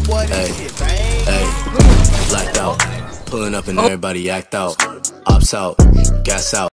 Hey, hey, blacked out. Pulling up and everybody act out. Ops out, gas out.